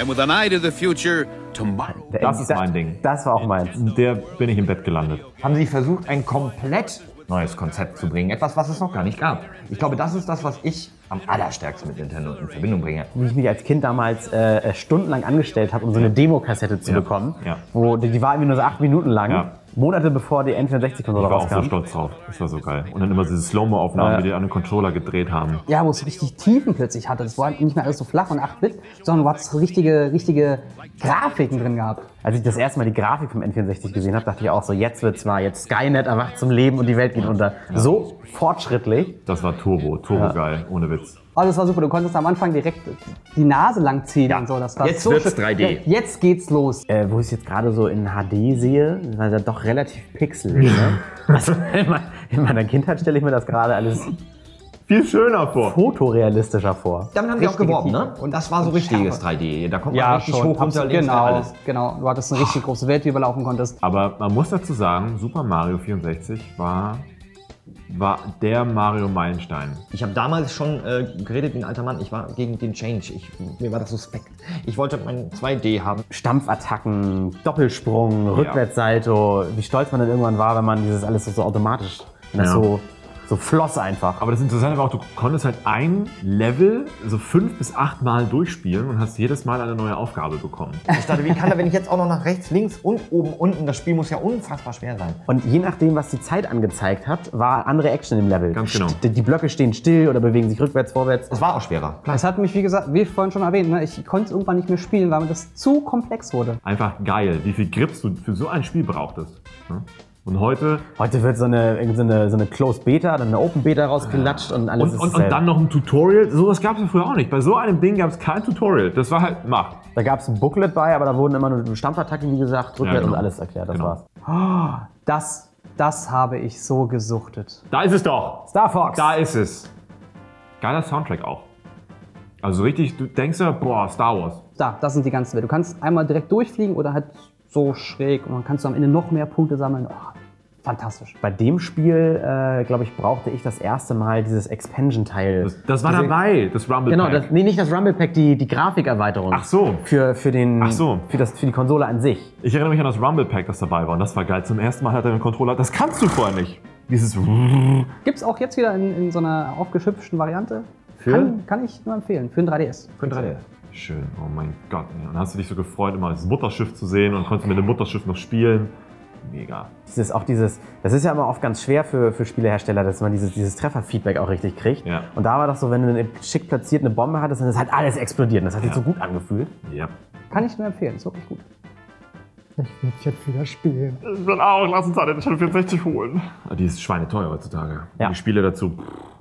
And with an eye to the future, tomorrow... Das ist mein Ding. Das war auch meins. Der bin ich im Bett gelandet. Haben sie versucht, ein komplett neues Konzept zu bringen. Etwas, was es noch gar nicht gab. Ich glaube, das ist das, was ich am allerstärksten mit Nintendo in Verbindung bringe. Wie ich mich als Kind damals stundenlang angestellt habe, um so eine Demokassette zu bekommen. Ja. Wo, die war irgendwie nur so 8 Minuten lang. Ja. Monate bevor die N64-Konsole Ich war auch rauskam. so stolz drauf. Das war so geil. Und dann immer diese Slow-Mo-Aufnahmen, wie die an den Controller gedreht haben. Ja, wo es richtig Tiefen plötzlich hatte. Das war nicht mehr alles so flach und 8-Bit, sondern du hattest richtige Grafiken drin gehabt. Als ich das erste Mal die Grafik vom N64 gesehen habe, dachte ich auch so, jetzt wird's wahr, jetzt Skynet erwacht zum Leben und die Welt geht unter. So fortschrittlich. Das war Turbo geil, ohne Witz. Oh, das war super. Du konntest am Anfang direkt die Nase lang ziehen und so. Das war Jetzt so wird's schön. 3D. Jetzt geht's los. Wo ich es jetzt gerade so in HD sehe, weil das doch relativ pixelig. Ne? Also in meiner Kindheit stelle ich mir das gerade alles Viel schöner vor. fotorealistischer vor. Damit haben die auch geworben, ne? Und das war so richtiges 3D. Da kommt man richtig hoch, runter, links, alles. Genau. Du hattest eine richtig große Welt, die du überlaufen konntest. Aber man muss dazu sagen, Super Mario 64 war der Mario-Meilenstein. Ich habe damals schon geredet wie ein alter Mann. Ich war gegen den Change. Mir war das suspekt. Ich wollte mein 2D haben. Stampfattacken, Doppelsprung, Rückwärtssalto. Wie stolz man dann irgendwann war, wenn man dieses alles so automatisch, wenn das so floss einfach. Aber das Interessante war auch, du konntest halt ein Level so 5 bis 8 Mal durchspielen und hast jedes Mal eine neue Aufgabe bekommen. Ich dachte, wie kann er, wenn ich jetzt auch noch nach rechts, links und oben, unten, das Spiel muss ja unfassbar schwer sein. Und je nachdem, was die Zeit angezeigt hat, war andere Action im Level. Ganz genau. Die Blöcke stehen still oder bewegen sich rückwärts, vorwärts. Es war auch schwerer. Es hat mich, wie gesagt, wie vorhin schon erwähnt, ne, ich konnte es irgendwann nicht mehr spielen, weil mir das zu komplex wurde. Einfach geil, wie viel Grips du für so ein Spiel brauchtest. Ne? Und heute Heute wird irgend so eine Closed Beta, dann eine Open Beta rausgelatscht und alles ist und dasselbe. dann noch ein Tutorial. Sowas gab es ja früher auch nicht. Bei so einem Ding gab es kein Tutorial. Das war halt, mach. Da gab es ein Booklet bei, aber da wurden immer nur Stampfattacken, wie gesagt, rückwärts genau. und alles erklärt. Das Genau. war's. Das habe ich so gesuchtet. Da ist es doch. Star Fox! Da ist es. Geiler Soundtrack auch. Also richtig, du denkst ja, boah, Star Wars. Das sind die ganzen Welt. Du kannst einmal direkt durchfliegen oder halt so schräg und dann kannst du am Ende noch mehr Punkte sammeln. Oh, fantastisch. Bei dem Spiel, glaube ich, brauchte ich das erste Mal dieses Expansion-Teil. Das war dabei, das Rumble Genau, Pack. nicht das Rumble Pack, die Grafikerweiterung. Ach so. Für die Konsole an sich. Ich erinnere mich an das Rumble Pack, das dabei war. Und das war geil. Zum ersten Mal hat er einen Controller. Das kannst du vorher nicht. Dieses. Gibt's auch jetzt wieder in so einer aufgeschüpften Variante. Kann ich nur empfehlen. Für ein 3DS. Für ein 3D. Schön, oh mein Gott. Ey. Und dann hast du dich so gefreut, immer das Mutterschiff zu sehen und konntest mit dem Mutterschiff noch spielen. Mega. Das ist ja immer oft ganz schwer für Spielehersteller, dass man dieses Trefferfeedback auch richtig kriegt. Ja. Und da war das so, wenn du eine schick platziert eine Bombe hattest, dann ist halt alles explodiert. Und das hat sich so gut angefühlt. Ja. Kann ich nur empfehlen. Ist wirklich gut. Ich will jetzt wieder spielen. Ich will auch, lass uns alle den 64 holen. Aber die ist schweineteuer heutzutage. Ja. Und die Spiele dazu.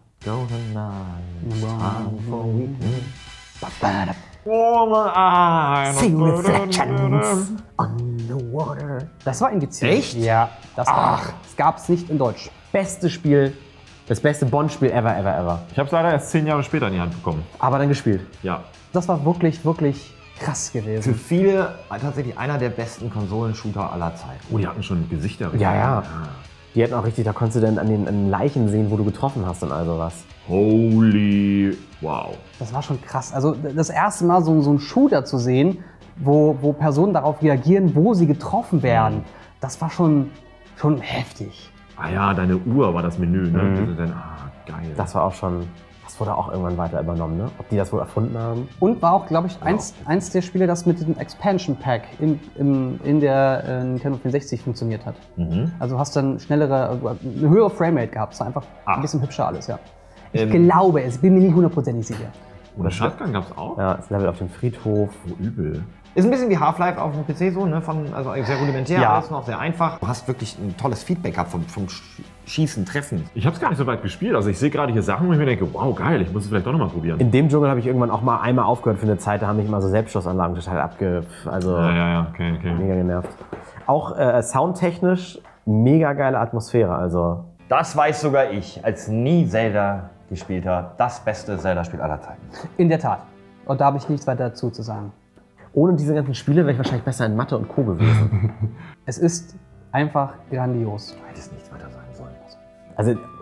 See reflections underwater. Das war indiziert. Echt? Ja. Das gab es nicht in Deutsch. Beste Spiel, das beste Bond-Spiel ever. Ich habe es leider erst 10 Jahre später in die Hand bekommen. Aber dann gespielt. Ja. Das war wirklich krass Für gewesen. viele tatsächlich einer der besten Konsolenshooter aller Zeiten. Oh, die hatten schon Gesichter. Ja. Die hätten auch richtig, da konntest du dann an den Leichen sehen, wo du getroffen hast und all sowas. Holy wow. Das war schon krass. Also das erste Mal so einen Shooter zu sehen, wo Personen darauf reagieren, wo sie getroffen werden, das war schon heftig. Ah ja, deine Uhr war das Menü, ne? Mhm. Dann, geil. Das war auch schon, das wurde auch irgendwann weiter übernommen, ne? Ob die das wohl erfunden haben? Und war auch, glaube ich, eins der Spiele, das mit diesem Expansion Pack in der Nintendo 64 funktioniert hat. Also hast dann eine höhere Framerate gehabt. Es war einfach ein bisschen hübscher alles, ja. Ich glaube es, bin mir nicht hundertprozentig sicher. Oder Shotgun gab's auch? Ja, das Level auf dem Friedhof. Oh, übel. Ist ein bisschen wie Half-Life auf dem PC so, ne? Also sehr rudimentär, Ja. alles noch sehr einfach. Du hast wirklich ein tolles Feedback gehabt vom Schießen, Treffen. Ich habe es gar nicht so weit gespielt. Also ich sehe gerade hier Sachen, wo ich mir denke, wow, geil, ich muss es vielleicht doch noch mal probieren. In dem Dschungel habe ich irgendwann auch mal einmal aufgehört für eine Zeit, da haben mich immer so Selbstschussanlagen total Ja, okay. mega genervt. Auch soundtechnisch mega geile Atmosphäre, also. Das weiß sogar ich, als nie Zelda gespielt habe. Das beste Zelda-Spiel aller Zeiten. In der Tat. Und da habe ich nichts weiter dazu zu sagen. Ohne diese ganzen Spiele wäre ich wahrscheinlich besser in Mathe und Co. gewesen. Es ist einfach grandios. Du hättest nichts weiter sagen sollen. Also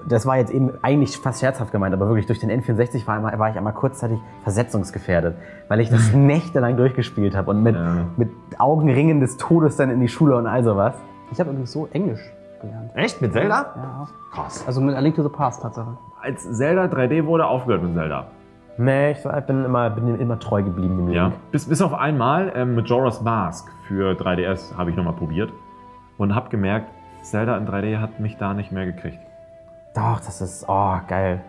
das war jetzt eben eigentlich fast scherzhaft gemeint, aber wirklich durch den N64 war ich einmal kurzzeitig versetzungsgefährdet, weil ich das nächtelang durchgespielt habe und mit Augenringen des Todes dann in die Schule und all sowas. Ich habe übrigens so Englisch gelernt. Echt? Mit Zelda? Ja, Krass. also mit A Link to the Past, Tatsache. Als Zelda 3D wurde, aufgehört mit Zelda. Nee, ich bin immer treu geblieben dem Link. Ja. Bis auf einmal Majora's Mask für 3DS habe ich nochmal probiert und habe gemerkt, Zelda in 3D hat mich da nicht mehr gekriegt. Doch, das ist, geil.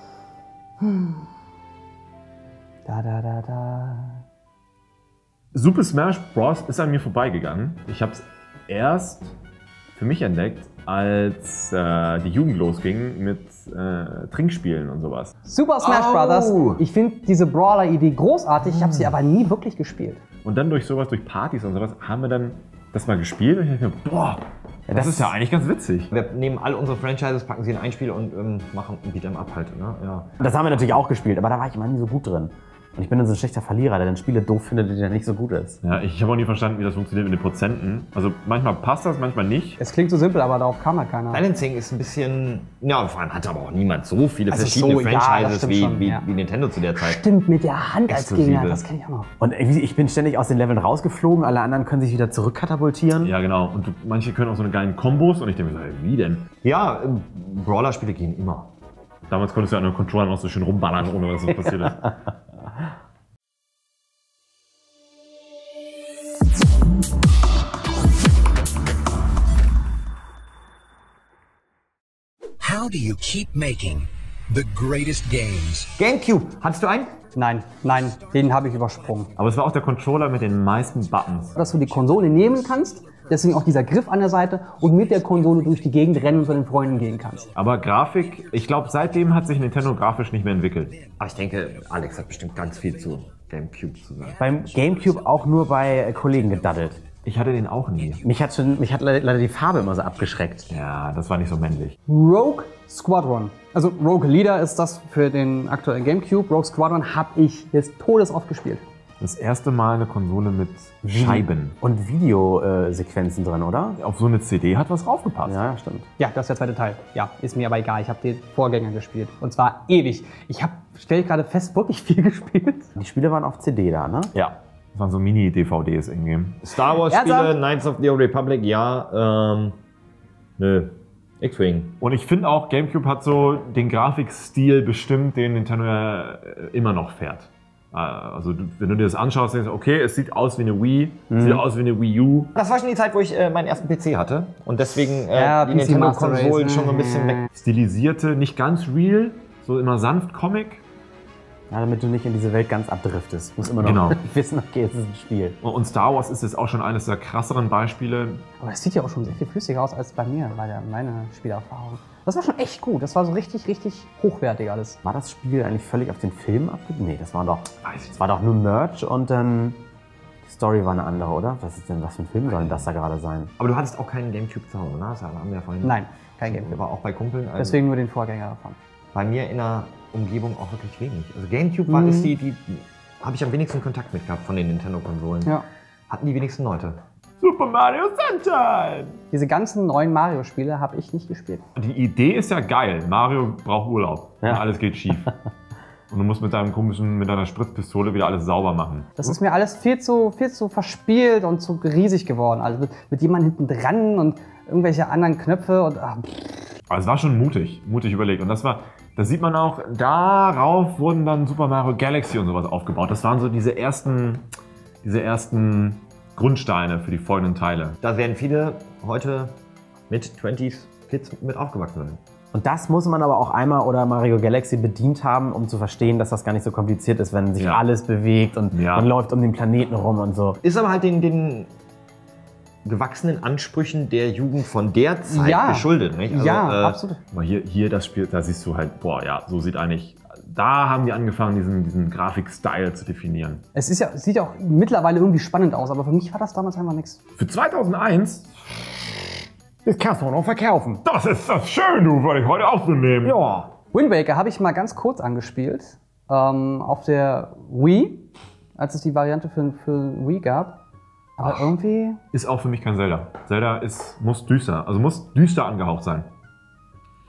Da. Super Smash Bros. Ist an mir vorbeigegangen. Ich habe es erst für mich entdeckt, als die Jugend losging mit Trinkspielen und sowas. Super Smash Brothers. Ich finde diese Brawler-Idee großartig, ich habe sie aber nie wirklich gespielt. Und dann durch Partys und sowas, haben wir dann das mal gespielt und ich dachte mir, boah, das ist ja eigentlich ganz witzig. Wir nehmen all unsere Franchises, packen sie in ein Spiel und machen ein Beat'em Up halt. Ne? Ja. Das haben wir natürlich auch gespielt, aber da war ich immer nie so gut drin. Und ich bin dann so ein schlechter Verlierer, der dann Spiele doof findet, die dann nicht so gut ist. Ja, ich habe auch nie verstanden, wie das funktioniert mit den Prozenten. Also manchmal passt das, manchmal nicht. Es klingt so simpel, aber darauf kam halt keiner. Balancing ist ein bisschen, ja, vor allem hat aber auch niemand so viele Also verschiedene so, ja, das Franchises stimmt wie, schon, wie, ja. wie Nintendo zu der Zeit. Stimmt, mit der Hand als Exklusive. Gegner, das kenne ich auch noch. Und ich bin ständig aus den Leveln rausgeflogen, alle anderen können sich wieder zurückkatapultieren. Ja, genau. Und manche können auch so eine geilen Kombos und ich denke mir so, hey, wie denn? Ja, Brawler-Spiele gehen immer. Damals konntest du an den Controllern auch so schön rumballern, ohne dass was passiert ist. How do you keep making the greatest games? GameCube, hattest du einen? Nein, den habe ich übersprungen. Aber es war auch der Controller mit den meisten Buttons. Dass du die Konsole nehmen kannst, deswegen auch dieser Griff an der Seite und mit der Konsole durch die Gegend rennen und zu den Freunden gehen kannst. Aber Grafik, ich glaube, seitdem hat sich Nintendo grafisch nicht mehr entwickelt. Aber ich denke, Alex hat bestimmt ganz viel zu GameCube zu sagen. Beim Gamecube auch nur bei Kollegen gedaddelt. Ich hatte den auch nie. Mich hat leider die Farbe immer so abgeschreckt. Ja, das war nicht so männlich. Rogue Squadron. Also Rogue Leader ist das für den aktuellen Gamecube. Rogue Squadron habe ich des Todes oft gespielt. Das erste Mal eine Konsole mit Scheiben. Und Videosequenzen drin, oder? Auf so eine CD hat was draufgepasst. Ja, stimmt. Ja, das ist der zweite Teil. Ja, ist mir aber egal. Ich habe den Vorgänger gespielt. Und zwar ewig. Ich habe, stelle ich gerade fest, wirklich viel gespielt. Die Spiele waren auf CD da, ne? Ja. Das waren so Mini-DVDs irgendwie. Star Wars-Spiele, Ernsthaft? Knights of the Old Republic, ja. Nö. X-Wing. Und ich finde auch, GameCube hat so den Grafikstil bestimmt, den Nintendo ja immer noch fährt. Also wenn du dir das anschaust, denkst du, okay, es sieht aus wie eine Wii, sieht aus wie eine Wii U. Das war schon die Zeit, wo ich meinen ersten PC hatte. Und deswegen Ja, die PC Master Nintendo-Konsolen Race, schon so ein bisschen weg. Stilisierte, nicht ganz real, so immer sanft Comic. Ja, damit du nicht in diese Welt ganz abdriftest. Du musst immer noch Genau. wissen, okay, es ist ein Spiel. Und Star Wars ist jetzt auch schon eines der krasseren Beispiele. Aber es sieht ja auch schon sehr viel flüssiger aus als bei mir, meine Spielerfahrung. Das war schon echt gut. Das war so richtig, richtig hochwertig alles. War das Spiel eigentlich völlig auf den Film abgegeben? Nee, das war doch Weiß ich nur Merch und dann die Story war eine andere, oder? Was für ein Film soll denn das da gerade sein? Aber du hattest auch keinen Gamecube zu Hause, ne? Das haben wir ja vorhin. Nein, kein Gamecube. Aber auch bei Kumpeln. Also Deswegen nur den Vorgänger davon. bei mir in der Umgebung auch wirklich wenig. Also Gamecube war ist die habe ich am wenigsten Kontakt mit gehabt von den Nintendo-Konsolen. Ja. Hatten die wenigsten Leute. Super Mario Sunshine! Diese ganzen neuen Mario-Spiele habe ich nicht gespielt. Die Idee ist ja geil. Mario braucht Urlaub. Ja. Und alles geht schief. Und du musst mit deiner Spritzpistole wieder alles sauber machen. Das ist mir alles viel zu verspielt und zu riesig geworden. Also mit jemandem hinten dran und irgendwelche anderen Knöpfe und Aber es war schon mutig überlegt. Und das sieht man auch, darauf wurden dann Super Mario Galaxy und sowas aufgebaut. Das waren so diese ersten Grundsteine für die folgenden Teile. Da werden viele heute mit 20s Kids mit aufgewachsen sein. Und das muss man aber auch einmal oder Mario Galaxy bedient haben, um zu verstehen, dass das gar nicht so kompliziert ist, wenn sich Ja. alles bewegt und Ja. man läuft um den Planeten rum und so. Ist aber halt den gewachsenen Ansprüchen der Jugend von der Zeit Ja. geschuldet. Nicht? Also, ja, absolut. Aber hier das Spiel, da siehst du halt, boah, ja, so sieht eigentlich. Da haben die angefangen, diesen Grafik-Style zu definieren. Es sieht ja auch mittlerweile irgendwie spannend aus, aber für mich war das damals einfach nichts. Für 2001, Das kannst du auch noch verkaufen. das ist das schön, du, wollte ich heute auch so nehmen. Ja. Wind Waker habe ich mal ganz kurz angespielt. Auf der Wii, als es die Variante für Wii gab. Aber irgendwie. Ist auch für mich kein Zelda. Zelda muss düster angehaucht sein.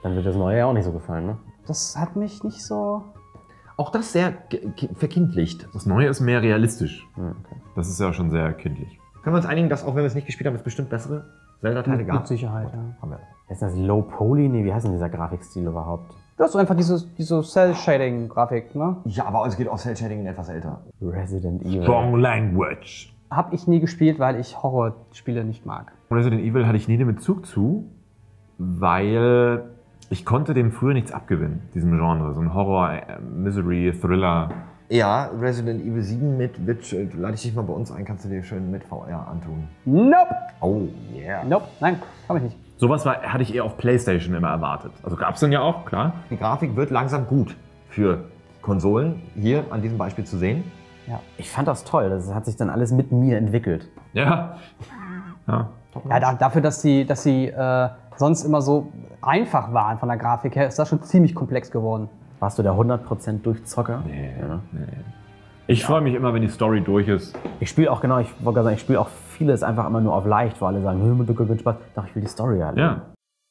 Dann wird das neue ja auch nicht so gefallen, ne? Das hat mich nicht so... Auch das sehr verkindlicht. Das Neue ist mehr realistisch. Das ist ja schon sehr kindlich. Können wir uns einigen, dass auch wenn wir es nicht gespielt haben, es bestimmt bessere Zelda-Teile gab? Mit Sicherheit, ja. Haben wir. Ist das Low Poly? Nee, wie heißt denn dieser Grafikstil überhaupt? Du hast einfach diese Cell-Shading-Grafik, ne? Ja, aber es geht auch Cell-Shading etwas älter. Resident Evil. Strong Language. Hab ich nie gespielt, weil ich Horrorspiele nicht mag. Resident Evil hatte ich nie den Bezug zu, weil ich konnte dem früher nichts abgewinnen, diesem Genre. So ein Horror, Misery, Thriller. Ja, Resident Evil 7 mit Witch, lade ich dich mal bei uns ein, kannst du dir schön mit VR antun. Nope! Oh, yeah. Nope, nein, hab ich nicht. Sowas hatte ich eher auf PlayStation immer erwartet. Also gab es dann ja auch, klar. Die Grafik wird langsam gut für Konsolen, hier an diesem Beispiel zu sehen. Ich fand das toll. Das hat sich dann alles mit mir entwickelt. Ja. Ja, dafür, dass sie sonst immer so einfach waren von der Grafik her, ist das schon ziemlich komplex geworden. Warst du der 100% Durchzocker? Nee. Ich freue mich immer, wenn die Story durch ist. Ich spiele auch, genau, ich wollte gerade sagen, ich spiele auch vieles einfach immer nur auf leicht, wo alle sagen, mit Spaß. Doch, ich will die Story halt. Ja.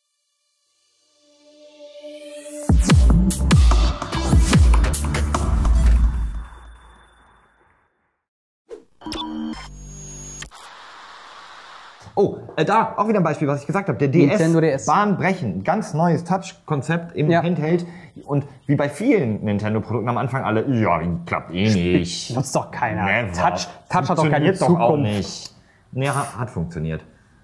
Oh, da auch wieder ein Beispiel, was ich gesagt habe. Der DS, Nintendo DS. Bahnbrechen, ganz neues Touch-Konzept im Handheld. Und wie bei vielen Nintendo-Produkten am Anfang alle, ja, klappt eh nicht. Nutzt doch keiner. Never. Touch hat doch keine Funktioniert Zukunft. auch nicht. Nee, hat funktioniert.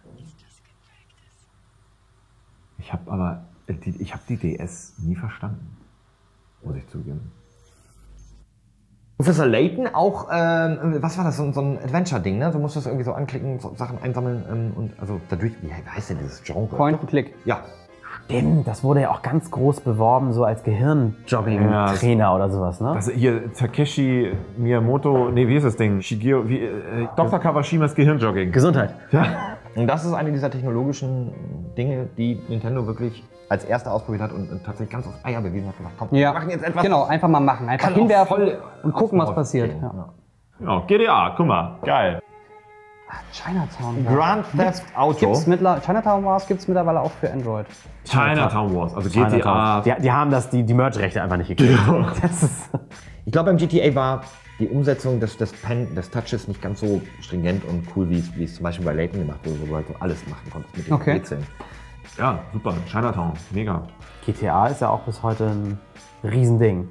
Ich habe die DS nie verstanden, muss ich zugeben. Professor Layton auch, was war das, so ein Adventure-Ding, ne? Du musst das irgendwie so anklicken, so Sachen einsammeln und also dadurch, wie heißt denn dieses Genre? Point and Click. Ja. Stimmt, das wurde ja auch ganz groß beworben, so als Gehirnjogging-Trainer oder sowas, ne? Das hier Takeshi Miyamoto, nee, wie ist das Ding? Shigeo, Dr. Kawashimas Gehirnjogging. Gesundheit. Ja. Und das ist eine dieser technologischen Dinge, die Nintendo wirklich als erste ausprobiert hat und tatsächlich ganz auf Eier bewiesen hat. Komm, wir machen jetzt etwas. Genau, einfach mal machen. Einfach hinwerfen und gucken, was passiert. Ja. Ja, GTA, guck mal, geil. Chinatown. Grand Theft Auto. Chinatown Wars gibt es mittlerweile auch für Android. Chinatown Wars, also GTA. Die haben die Merge-Rechte einfach nicht gekriegt. Genau. Das ist Ich glaube, beim GTA war die Umsetzung des Touches nicht ganz so stringent und cool, wie es zum Beispiel bei Layton gemacht wurde, wo du halt so alles machen konntest mit den Rätseln. Ja, super, Chinatown, mega. GTA ist ja auch bis heute ein Riesending.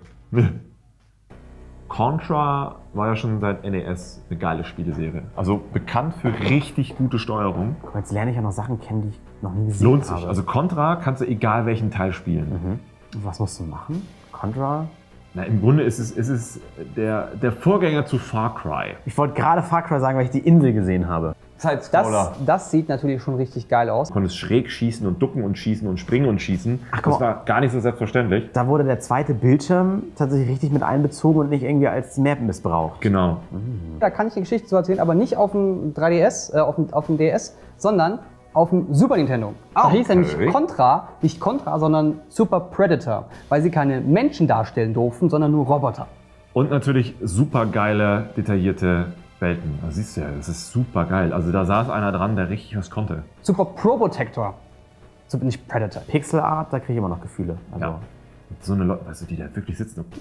Contra war ja schon seit NES eine geile Spieleserie. Also bekannt für richtig gute Steuerung. Guck mal, jetzt lerne ich ja noch Sachen kennen, die ich noch nie gesehen Lohnt habe. sich. Also Contra kannst du egal welchen Teil spielen. Was musst du machen? Contra? Na, im Grunde ist es der Vorgänger zu Far Cry. Ich wollte gerade Far Cry sagen, weil ich die Insel gesehen habe. Das sieht natürlich schon richtig geil aus. Du konntest schräg schießen und ducken und schießen und springen und schießen. Ach, guck das mal. war gar nicht so selbstverständlich. Da wurde der zweite Bildschirm tatsächlich richtig mit einbezogen und nicht irgendwie als Map missbraucht. Genau. Da kann ich eine Geschichte zu erzählen, aber nicht auf dem 3DS, auf dem DS, sondern auf dem Super Nintendo. Da hieß er nicht Contra, sondern Super Predator, weil sie keine Menschen darstellen durften, sondern nur Roboter. Und natürlich super geile, detaillierte Welten. Da siehst du ja, das ist super geil. Also da saß einer dran, der richtig was konnte. Super Probotector. Nicht Predator. Pixel Art, da kriege ich immer noch Gefühle. Also, Ja. So eine Leute, weißt du, die da wirklich sitzen. Und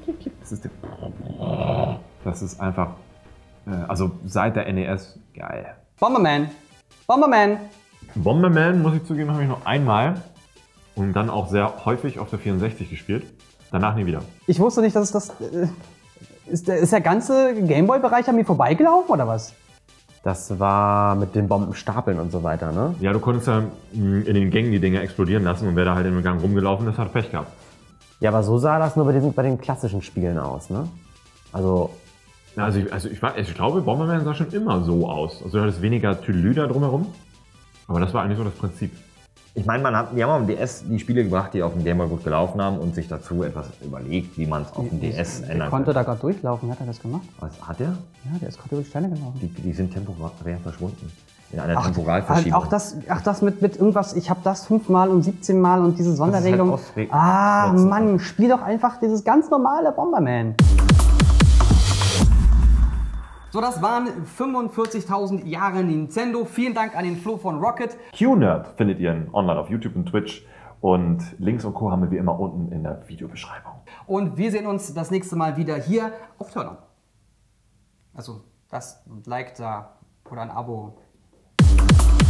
das ist einfach, also seit der NES, geil. Bomberman. Bomberman, muss ich zugeben, habe ich noch einmal und dann auch sehr häufig auf der 64 gespielt. Danach nie wieder. Ich wusste nicht, dass es das... Ist der ganze Gameboy-Bereich an mir vorbeigelaufen, oder was? das war mit den Bombenstapeln und so weiter, ne? Ja, du konntest ja in den Gängen die Dinger explodieren lassen und wer da halt im Gang rumgelaufen ist, hat Pech gehabt. Ja, aber so sah das nur bei den klassischen Spielen aus, ne? Also... Ja, ich glaube, Bomberman sah schon immer so aus. Also du hattest weniger Tüdelü da drumherum. Aber das war eigentlich so das Prinzip. Ich meine, wir haben am DS die Spiele gebracht, die auf dem Game Boy gut gelaufen haben und sich dazu etwas überlegt, wie man es auf dem DS ändern Der konnte da gerade durchlaufen, hat er das gemacht? Was hat der? Ja, der ist gerade über die Steine gelaufen. Die sind temporär verschwunden. In einer Temporalverschiebung. Auch das mit irgendwas, ich habe das 5-mal und 17-mal und diese Sonderregelung. halt Mann, spiel doch einfach dieses ganz normale Bomberman. So, das waren 45.000 Jahre Nintendo. Vielen Dank an den Flo von Rocket. QNerd findet ihr online auf YouTube und Twitch. Und Links und Co. haben wir wie immer unten in der Videobeschreibung. Und wir sehen uns das nächste Mal wieder hier auf Turner. Also lasst ein Like da oder ein Abo.